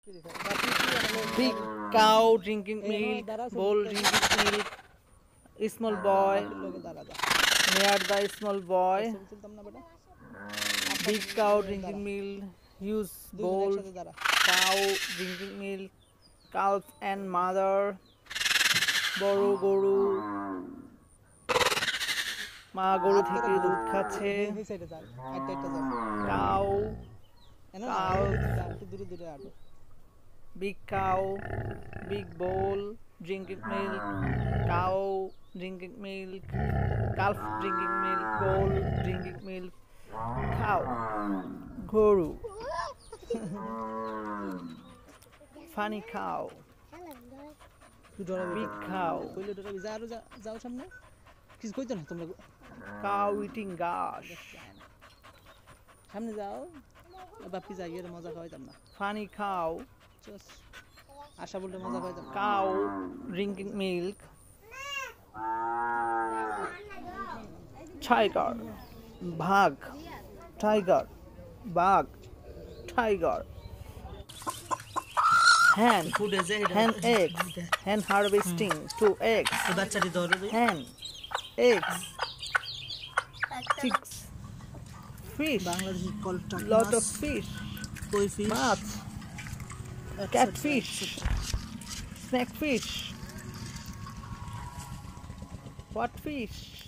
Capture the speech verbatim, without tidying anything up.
Big cow drinking milk, bull drinking milk, small boy near the small boy. Big cow drinking milk, huge bull, cow drinking milk, calf and mother, বড় গরু মা গরু থেকে দুধ খাচ্ছে cow cow big cow big bull drinking milk cow drinking milk calf drinking milk bull drinking milk cow গরু funny cow big cow cow eating grass funny cow cow drinking milk tiger bag tiger bag tiger hen hen eggs hen harvesting two eggs hen eggs chicks fish lot of fish much catfish snack fish what fish